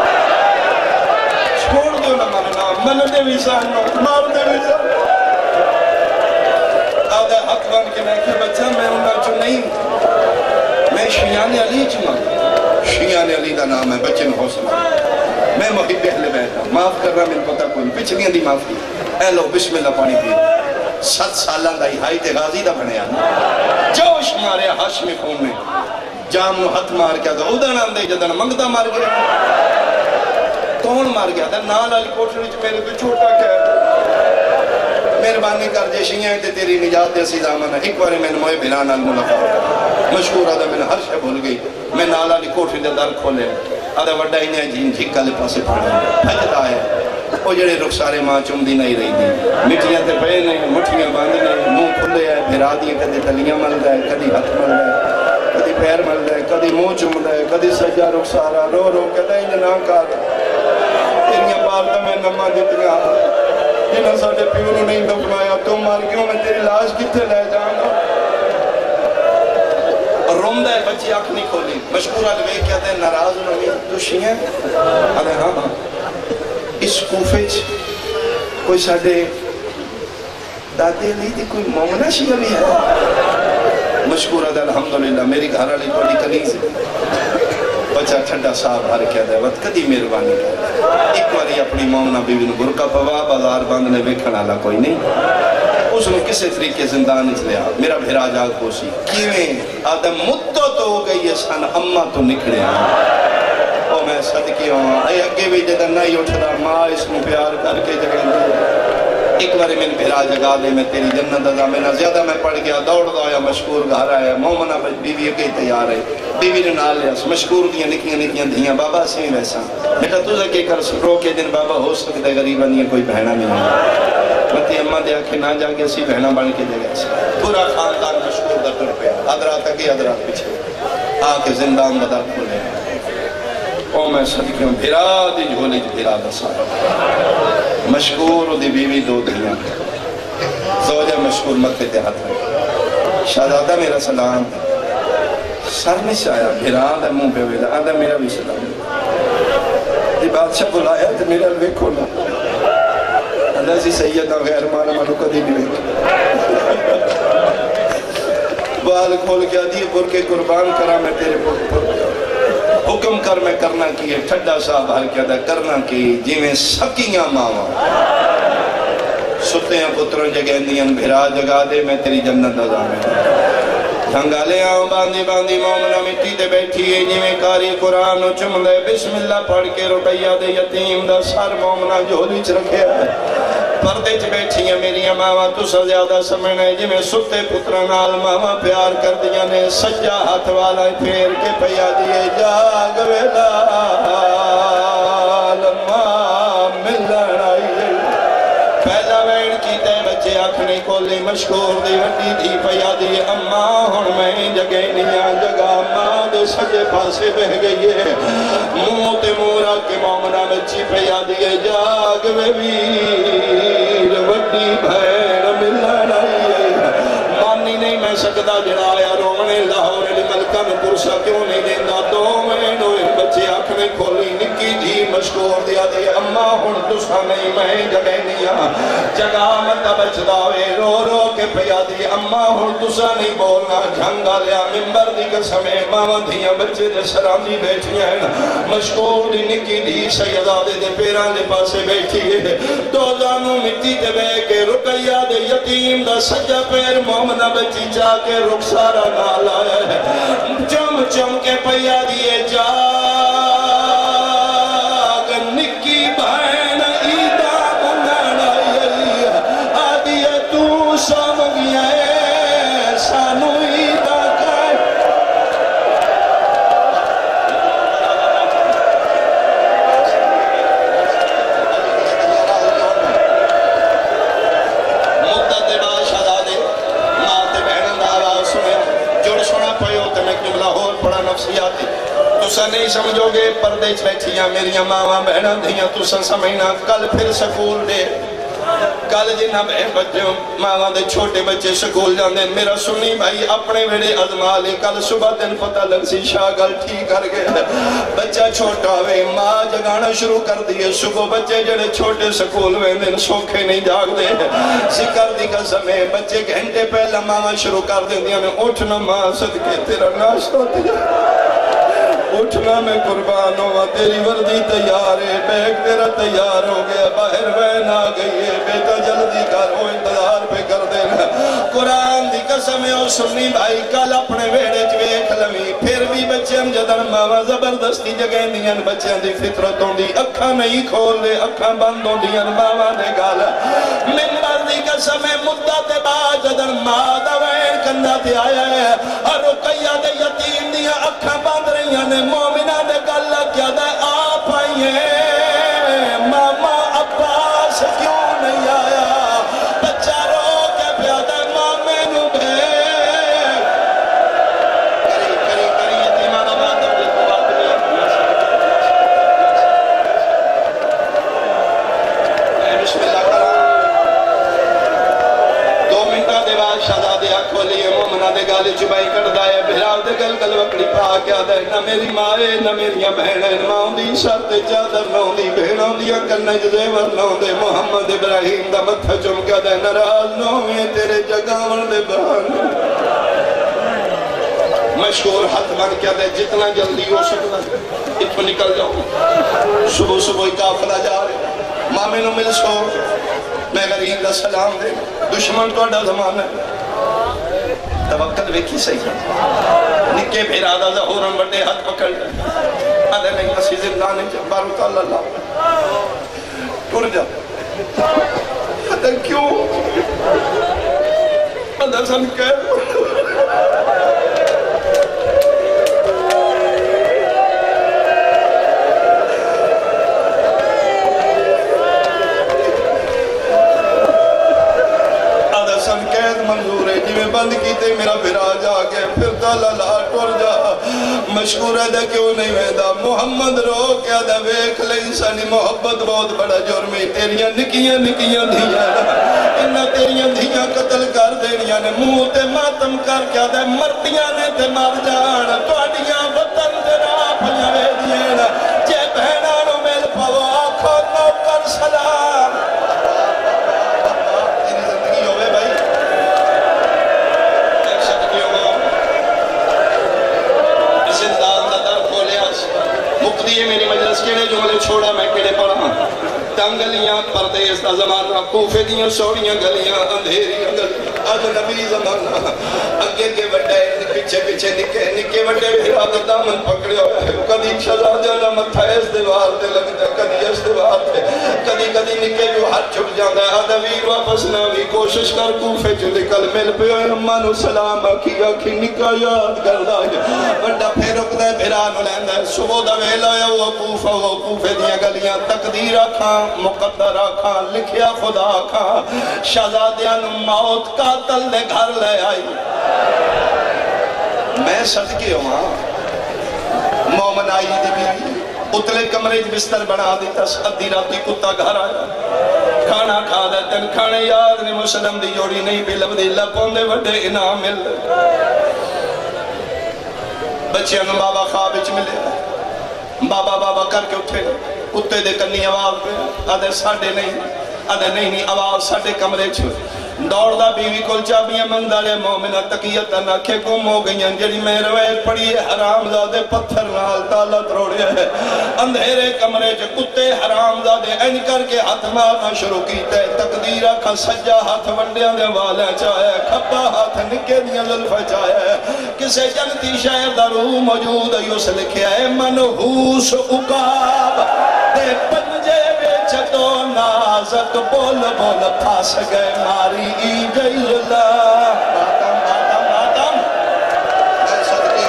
چھوڑ دیو نہ مننا من دے بھی سہنو مار دے بھی سہنو آدھا حق بن کے میں کہ بچہ میں انہا جو نہیں میں شیعان علی چمہ شیعان علی دا نام ہے بچے میں حوصلہ میں محب اہل بیٹھا معاف کر رہا میں پتہ کوئی پچھلیاں دی معاف کی اے لو بسم اللہ پانی پی ست سالان دا ہی ہائی تے غازی دا بنے آنا جوش مارے ہاشمی خون میں جام ہاتھ مار کیا دا ادھا نام دے جدن منگتا مار گیا کون مار گیا دا نال علی کوٹھڑی چھ میرے تو چھوٹا کیا مہربانی کر جے شیعان تے تیری نجات دے سی دامن ایک بارے میں موئے بلان الملاقات مشکور آدھا میں نے ہر شے بھول گئی میں نالا دی کوٹھڑی دے در کھولے آدھا وڈا ہی نہیں جین جھکا لے پاسے پڑھا بھجتا ہے وہ جڑے رخسارے ماں چمدی نہیں رہی دی مٹیاں تے پہے نہیں مٹھیاں باندھ نہیں منہ کھلے ہے بھرا دیئے کدی تلیاں مل گئے کدی ہاتھ مل گئے کدی پیر مل گئے کدی منہ چمد ہے کدی سجا رخسارا رو رو کدی نہ کار تیریاں بار میں نمہ دیتیاں جنہاں ساڑھے پیونوں نہیں دفنایا تو مار کیوں میں تیری لاش کتے لے جانا روم دے بچی آنکھ نہیں کھولی مشکور آلوے کیا دے ناراض انہوں تو شیئے آدھے ہاں ہاں اس کوفے کوئی ساڑھے دادے لی دی کوئی مومنہ شیعہ بھی ہے مشکور آدھے الحمدللہ میری گھر علی بڑی کنیز ہے بچہ ٹھنڈا صاحب ہر کیا دے وقت کدی مہربانی کر ایک باری اپنی مومنہ بیوی نے برکہ پوا بازار باندھنے بیکھن آلا کوئی نہیں اس نے کسے طریقے زندان اس لیا میرا بھیرا جاگ پوسی کیویں آدم مدت تو ہو گئی ہے سن اممہ تو نکڑے ہیں او میں صدقی ہوں اے اگے بھی جدن نہیں اٹھتا ماں اس میں پیار کر کے جگہ دے ایک بار میں بھرا جگا دے میں تیری جنت دا میں نہ زیادہ میں پڑھ گیا دوڑ دا آیا مشکور گھر آیا مومنہ بیوی کے تیار ہے بیوی نے نال لیا مشکور دیاں نکیاں نکیاں دھیاں بابا سی ویسا بیٹا تو سے کے کر رو کے دن بابا ہو سکتا ہے غریبہ نہیں کوئی بہنہ نہیں ہے متی اممہ دے آکھے نہ جا کے اسی بہنہ بن کے جگہ سے پورا خاندان مشکور دا ٹر پیا حضرات اگے حضرات پیچھے آکے زندان دا در کھولے او میں صدقیوں بھرا دی جھولے بھرا دا سارا مشکور دی بیوی دو دھیاں زوجہ مشکور مکہ تے ہاتھ رکھے شہزادہ میرا سلام سر نہیں سے آیا بھیران دا منہ پہ ہوئے آدھا میرا بھی سلام یہ بادشاہ بلایا تو میرا لوے کھولا اللہ سی سیدہ غیر مانا مانو کدی بھی بال کھول کے آدھی پر کے قربان کرا میں تیرے پر پر حکم کر میں کرنا کیے ٹھڈا صاحب حال کیا تھا کرنا کی جی میں سکیاں ماما ستے ہیں پتروں جگہ اندیاں بھرا جگا دے میں تیری جنت دا میں جھنگالے آؤں باندھی باندھی مومنہ مٹی دے بیٹھی ہے جی میں کاری قرآن چم دے بسم اللہ پڑھ کے رقیہ دے یتیم دا سر مومنہ جھولی چ رکھے ہے پردے چ بیٹھی ہیں میری ماما تو سا زیادہ سمجھنے جی میں ستے پترنال ماما پیار کر دیا نے سجا ہاتھ والا پھیر کے پیا دیئے جاگ ویلا لما ملن آئیے پہلا وین کی تے بچے آکھنے کھولی مشکور دی وڈی تھی پیا دیئے اماں ہن میں جگہ نیا جگہ ماں دے سجے پاسے بہ گئی ہے منہ تے مورا کے مومنہ بچی پیا دیئے جاگ وے ویر وڈی بھین ملن آئیے مانی نہیں میں سکتا جڑا آیا رونے لاہور علی ملکہ میں پرسا کیوں نہیں دینا دو میں نوئے بچے آکھنے کھولی نکی جی مشکور دیا دے اماں ہن تسا نہیں میں جگہ نیا جگہ مت بچداوے رو رو کے پیا دی اماں ہن تسا نہیں بولنا جھنگا لیا ممبر دی قسمیں ماما دھیاں بچے دے سرامی بیٹھی ہیں مشکور دی نکی دی سیدادے دے پیران دے پاسے بیٹھی ہے دو زانوں مٹی دے بے کے رقیہ دے یتیم دا سجا پیر مومنہ بچی جا کے رخسارہ نال آیا ہے چم چم کے پیا دیئے جا تسا نہیں سمجھو گے پردے چ بیٹھیاں میریاں ماما بہناں دھیاں تسا سمجھنا کل پھر سکول دے کل جنہ بہن بچے ماما دے چھوٹے بچے سکول جاندے میرا سنی بھائی اپنے ویڑے ازما لے کل صبح دن پتہ لگ سی شاگل ٹھیک کر گئے بچہ چھوٹا ہوئے ماں جگانا شروع کر دیئے صبح بچے جڑے چھوٹے سکول میں دن سوکھے نہیں جاگ دے ذکر دی قسمیں بچے گھنٹے پہلا ماما شروع کر دیں دیا میں اٹھنا ماں صدقے تیرا ناشتہ دیا اٹھنا میں قربان ہوا تیری وردی تیار ہے بیگ تیرا تیار ہو گیا باہر وین آ گئی ہے بیٹا جلدی کر ہو انتظار پہ کر دینا قرآن دی قسم او سنی بھائی کل اپنے ویڑے چویک لمی پھر بھی بچے ہم جدن ماما زبردستی جگہ دیاں بچے دی فطرتوں دی اکھا نہیں کھول دے اکھا بندوں دیاں ماما دے گالا ممبر دی قسم مدت با جدن ماں دا وین کندہ تے آیا ہے اور رقیہ دے یتیم دیاں اکھا بند رہیاں نے مومنہ دے گالہ کیا دے آپ آئیے ماما عباس کیوں نہیں آیا بچہ رو کے پیادہ مامے نو بے کری کری کری یتیمان آباد دے کو بات نہیں بسم اللہ کرام دو منٹہ دے بعد شہزادے آنکھوں لیے مومنہ دے گالے چبائی کر دائے بھراو دے گل گل وکڑی پا کیا دے نہ میری مائے نہ میری بہنیں ماں دی شرط چادر نہ دی بہنوں دیا کرنے جزیور نہ دے محمد ابراہیم دا متھا چم کیا دے نراز نہ ہوئے تیرے جگاون دے بہانے مشکور حد بن کیا دے جتنا جلدی ہو سکتا اتو نکل جاؤ صبح صبح کافلہ جا رہے مامے نو مل سو میں غریب دا سلام دے دشمن تو اڈا زمان ہے توقت ویکھی صحیح ہے نکے پھر آدھا ظہورن بڑے ہاتھ پکڑ آدھے نہیں مسیح زندہ نہیں جب بارو تعالیٰ اللہ ٹور جا کہتا کیوں ادا سن کہہ منظور ہے جی میں بند کیتے میرا براج آ گیا پھر تالا لا ٹور جا مشکور ہے دا کیوں نہیں ویدہ محمد رو کیا دا ویکھ لے انسانی محبت بہت بڑا جرمی تیریاں نکیاں نکیاں دھیاں انہا تیریاں دھیاں قتل کر دینیاں نے منہ تے ماتم کر کیا دے مردیاں نے تے مر جان تو اڈیاں وطن درا پھلیاں وے دیاں جے بہنانوں میل پاو آنکھوں نوکر سلام مقدی میری مجلس کیڑے جملے چھوڑا میں کیڑے پڑھا تنگلیاں پردیس دا زمانہ کوفے دیاں سوڑیاں گلیاں اندھیریاں گلیاں آج نبی زمانہ اگے کے بڑے پیچھے پیچھے نکے نکے بڑے بھیرا دا دامن پکڑے ہوئے کدی شہزادے اللہ متھا اس دیوار تے لگتا کدی اس دیوار تے کدی کدی نکے جو ہاتھ چھٹ جاندہ ہے آدھا ویر واپس نہ بھی کوشش کر کوفے جو نکل مل پہ ہوئے امانو سلام آکھی آکھی نکا یاد کردہ ہے بڑا پھر رکھ دے بھیرا نو لیندہ ہے صبح دا ویلا یا وہ کوفہ وہ کوفے دیاں گلیاں تقدیر آکھاں مقدر آکھاں لکھیا خدا آکھاں شہزادیاں موت قاتل دے گھر لے آئی میں صدقے ہوں مومن آئی دی بھی اتلے کمرے بستر بنا دیتا ادھی راتی کتا گھر آیا کھانا کھا دے تن کھانے یاد نہیں مسلم دی جوڑی نہیں بھی لب دی لپوں دے وڈے انعام مل بچیاں نو بابا خواب اچ ملے بابا بابا کر کے اٹھے کتے دے کنی آواز پہ آدھے ساڑھے نہیں آدھے نہیں نہیں آواز ساڑھے کمرے چھو دوڑ دا بیوی کل چابیاں مندارے مومنہ تقیتہ ناکھے گم ہو گئی جڑی میں روایت پڑی ہے حرام زادے پتھر نال تالا تروڑے ہے اندھیرے کمرے جو کتے حرام زادے این کر کے ہاتھ مارنا شروع کیتے تقدیرہ کا سجا ہاتھ ونڈیاں دے والے چاہے کھپا ہاتھ نکے دیاں ظلفہ چاہے کسے جنتی شہر درو موجود یوس لکھے ہے منحوس اقاب دے پنجے بیچ تو نازک بول بول پھاس گئے ماری ای گئی اللہ باتم باتم باتم میں صدقی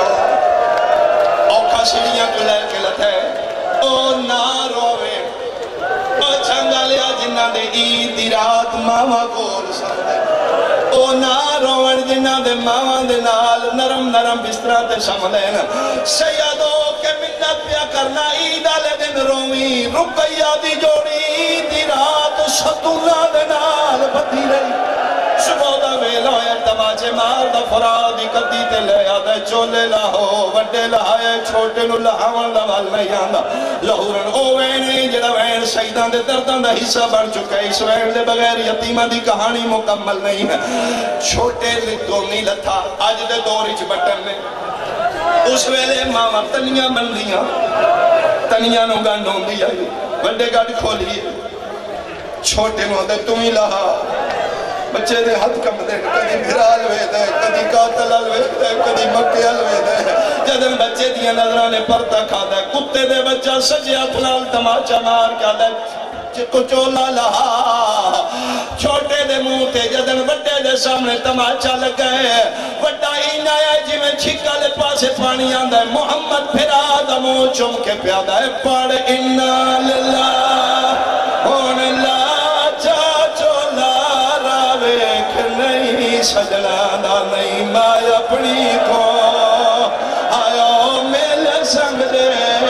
ہوں اوکھا سڑیاں کو لے کے لتے او نا روے او چھنگا لیا جنہ دے ای دی رات ماما گول سردے او نا روڑ جنہ دے ماما دے نال نرم نرم بسترہ تے شملین سیادو کے منت پیا کرنا عید آلے دن رومی رقیہ دی جوڑی دی رات ستولہ دے نال بدھی رہی صبح دا ویلا ہے تماچے مار دا فرادی قدی تے لے آدھے چولے لاہو وڈے لہائے چھوٹے نو لہاون دا وال نہیں آندہ لہورن او وینی جڑا وین سیدان دے دردان دا حصہ بڑھ چکے اس وین دے بغیر یتیمہ دی کہانی مکمل نہیں ہے چھوٹے لکھو نہیں لتھا آج دے دوری چھ بٹن میں اس ویلے ماما تنیاں بن دیاں تنیاں نو گنڈ ہوں دی آئی وڈے گاڑ کھولی چھوٹے نو دے تمہیں لہا بچے دے ہاتھ کم دے کدی بھرال وے دے کدی قاتل الوے دے کدی مکے الوے دے جدن بچے دیا نظرانے پرتا کھا دے کتے دے بچہ سجی اپنال تماچا مار کھا دے کچولا لہا چھوٹے دے منہ تے جدن وڈے دے سامنے تماچا لگئے وڈا ہی نایا جی میں چھکا لے پاسے پانی آندہ ہے محمد پھرا دا منہ چم کے پیادہ ہے پڑھ انا للہ ہون لا چاچولا راویک نہیں سجنا دا نہیں مائی اپنی کو آیا میل سنگ دے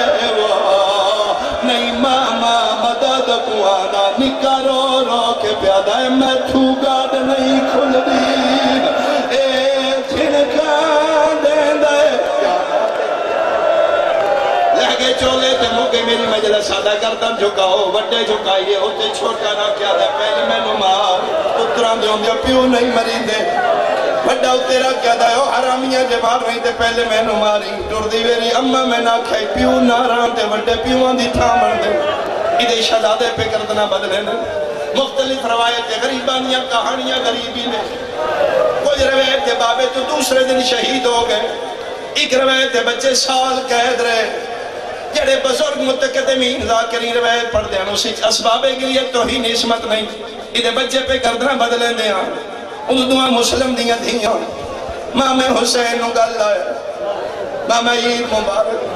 نہیں ماما مدد کو آنا نکا رو رو کے پیادہ ہے میں تھوگا دے نہیں کھل دی اے چھنکان دے دے لہگے چولے تے موقع میری مجلس سادہ کردم جھکاؤ وڈے جھکائیے ہوتے چھوٹا نہ کیا دے پہلے میں نمار اتران دے ہوں دے پیو نہیں مری دے وڈا تیرا کیا دے ہو حرامیہ جمار نہیں دے پہلے میں نماری ٹور دی ویری اممہ میں نہ کھائی پیو نہ رہاں تے وڈے پیوان دی تھا مر دے ادھے شہزادے پہ کردنا بدلے نا مختلف روایتیں غریبانیاں کہانیاں غریبی میں کچھ روایت کے بابے تو دوسرے دن شہید ہو گئے ایک روایت بچے سال قید رہے جڑے بزرگ متقدمین ذاکرین روایت پڑھ دے اسی اسباب کے لیے توہین عصمت نہیں یہ بچے پہ گردنا بدلے دیا ان دعا مسلم دیا دیا مامے حسین نو گل آئے مامے عید مبارک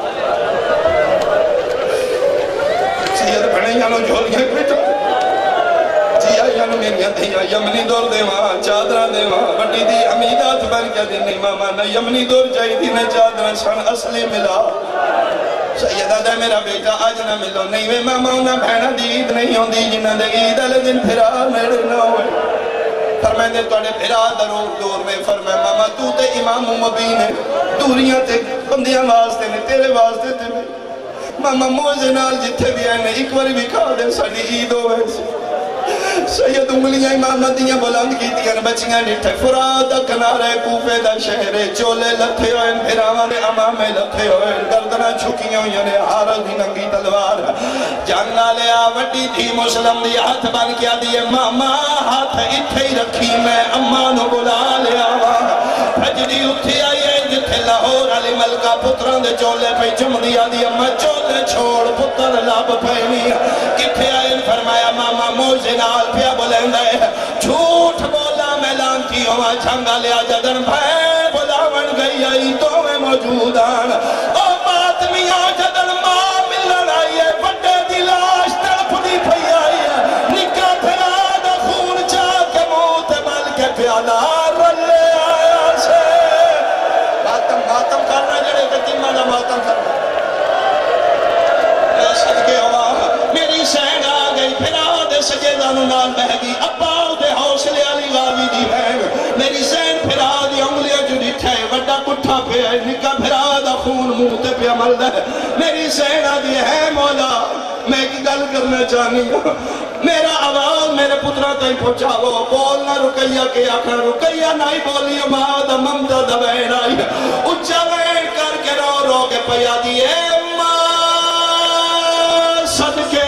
سید بھنے یانو جھولیاں پیٹو جی آئی یانو میرے دیا یمنی دور دے وہاں چادرہ دے وہاں بڑی دی امیدات بن کے دی نہیں ماما نہ یمنی دور چاہی دی نہ چادرہ سن اصلی ملا سیدہ دے میرا بیٹا آج نہ ملو نہیں وے ماما انہا بہنہ دی عید نہیں ہوں دی جنہ دے عید علی دن پھرا میرے نہ ہوئے فرمائے دے توڑے پھرا درور دور میں فرمائے ماما تو تے امام مبین ہے دوریاں تے بندیاں واسطے نے تیرے واسطے تے میں ماما موزے نال جتھے بھی آئے نے ایک باری بھی کھا دے ساڑی عید ہوئے سید انگلیاں امام دیاں بلند کی دیاں بچیاں نٹھے فراد کنارے کوفے دا شہرے چولے لتھے ہوئے پھراوانے امامے لتھے ہوئے گردنہ چھکیاں یعنی حارل دی ننگی تلوار جاننا لیا وڈی تھی مسلم دی ہاتھ بن کیا دیئے ماما ہاتھ اتھے ہی رکھی میں اماں نو بلا لیا بھجڑی اتھی آئی ہے جتھے لاہور علی ملکہ پتران دے چولے پہ چم دیا دیا میں چولے چھوڑ پتر لاب پہنی کتھے آئے فرمایا ماما موزے نال پیا بولندہ ہے جھوٹ بولا میں لانتی ہوا چھنگا لیا جدن بھائی بلاون گئی آئی تو میں موجودان او بات میاں جدن ماں ملن آئی ہے بڑے دلاش تڑپ دی پھئی آئی ہے نکا پھرا دا خون چاہ کے موت مل کے پیالا رلے آیا سے ماتم ماتم کرنا جڑے کتی مانا ماتم کرنا اے صدقے ہوا میری سین آ گئی پھرا دے سجیدانو نال بہ گئی ابا دے حوصلے علی غاوی دی بہن میری سین پھرا دی انگلیاں جو ڈٹھے وڈا کٹھا پہ ہے نکا پھرا دا خون موتے پہ عمل دے میری سین آ دی ہے مولا میں کی گل کرنا چاہنی ہوں میرا آواز میرے پترہ تائی پہنچاو بولنا رکیہ کے آخر رکیہ نہیں بولی ماں دا ممدہ دا بہن آئی اچھا بہن کر کے رو رو کے پیا دیئے ماں صدقے